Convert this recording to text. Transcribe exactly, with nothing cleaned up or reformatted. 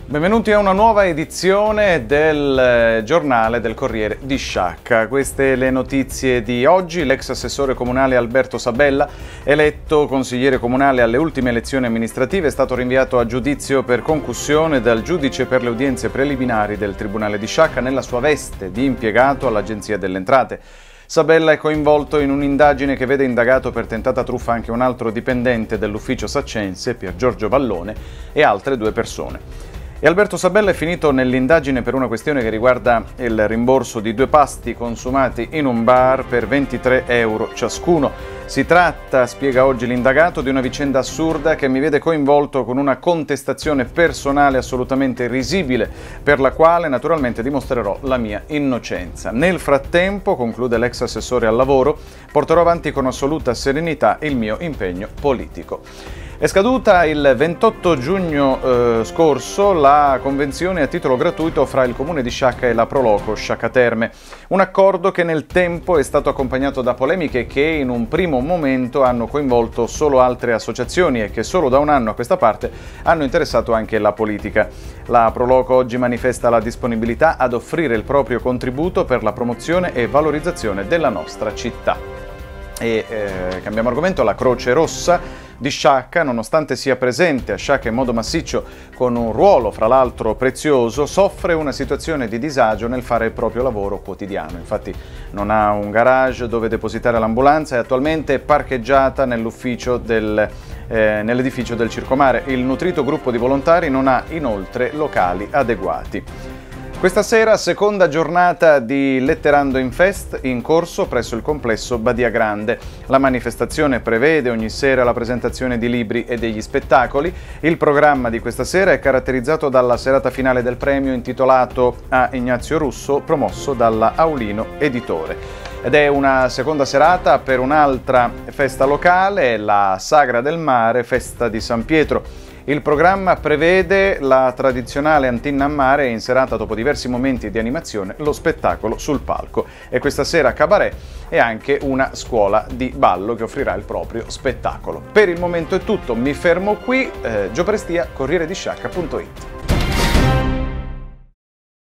Benvenuti a una nuova edizione del giornale del Corriere di Sciacca. Queste le notizie di oggi. L'ex assessore comunale Alberto Sabella, eletto consigliere comunale alle ultime elezioni amministrative, è stato rinviato a giudizio per concussione dal giudice per le udienze preliminari del Tribunale di Sciacca nella sua veste di impiegato all'Agenzia delle Entrate. Sabella è coinvolto in un'indagine che vede indagato per tentata truffa anche un altro dipendente dell'ufficio saccense, Pier Giorgio Vallone, e altre due persone. E Alberto Sabella è finito nell'indagine per una questione che riguarda il rimborso di due pasti consumati in un bar per ventitré euro ciascuno. Si tratta, spiega oggi l'indagato, di una vicenda assurda che mi vede coinvolto con una contestazione personale assolutamente risibile, per la quale naturalmente dimostrerò la mia innocenza. Nel frattempo, conclude l'ex assessore al lavoro, porterò avanti con assoluta serenità il mio impegno politico. È scaduta il ventotto giugno eh, scorso la convenzione a titolo gratuito fra il Comune di Sciacca e la Proloco Sciacca Terme, un accordo che nel tempo è stato accompagnato da polemiche che in un primo momento hanno coinvolto solo altre associazioni e che solo da un anno a questa parte hanno interessato anche la politica. La Proloco oggi manifesta la disponibilità ad offrire il proprio contributo per la promozione e valorizzazione della nostra città. E eh, cambiamo argomento. La Croce Rossa di Sciacca, nonostante sia presente a Sciacca in modo massiccio con un ruolo fra l'altro prezioso, soffre una situazione di disagio nel fare il proprio lavoro quotidiano. Infatti non ha un garage dove depositare l'ambulanza e attualmente è parcheggiata nell'ufficio del, eh, nell'edificio del Circomare. Il nutrito gruppo di volontari non ha inoltre locali adeguati. Questa sera, seconda giornata di Letterando in Fest in corso presso il complesso Badia Grande. La manifestazione prevede ogni sera la presentazione di libri e degli spettacoli. Il programma di questa sera è caratterizzato dalla serata finale del premio intitolato a Ignazio Russo, promosso dalla Aulino Editore. Ed è una seconda serata per un'altra festa locale, la Sagra del Mare, festa di San Pietro. Il programma prevede la tradizionale Antinna a Mare e in serata, dopo diversi momenti di animazione, lo spettacolo sul palco. E questa sera cabaret e anche una scuola di ballo che offrirà il proprio spettacolo. Per il momento è tutto, mi fermo qui. Eh, Gio Prestia, Corriere di Sciacca punto it.